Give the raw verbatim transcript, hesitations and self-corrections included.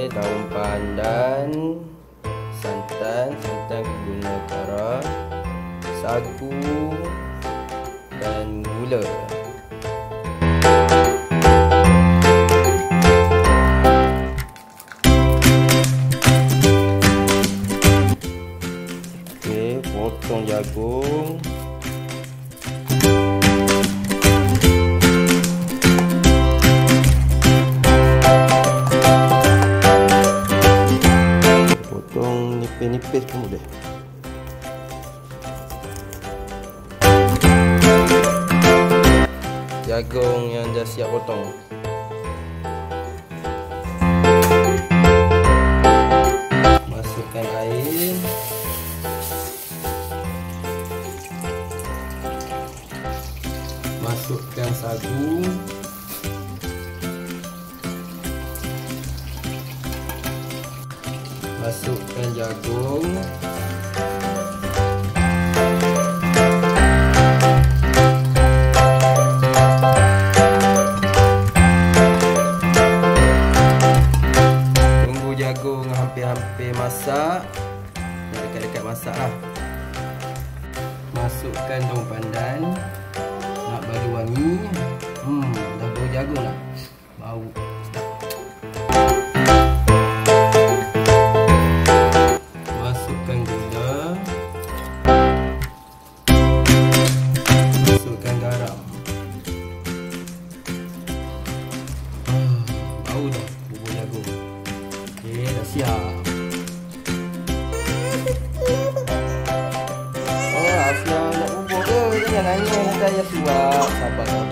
Okey, daun pandan, santan, santan guna garam, sagu dan gula. Okey, potong jagung. Potong nipis-nipis pun boleh. Jagung yang dah siap potong. Masukkan air. Masukkan sagu. Masukkan jagung. Tunggu jagung hampir-hampir masak. Dah dekat-dekat masak lah. Masukkan daun pandan. Nak bagi wangi. Hmm, dah bau jagung lah. Bau. Masukkan gula. Masukkan garam. Hmm, bau dah bubur jagung. Okey, dah siap. Oh, Afia nak bubur ke? Jangan nangis, nanti ayah suap. Sabar.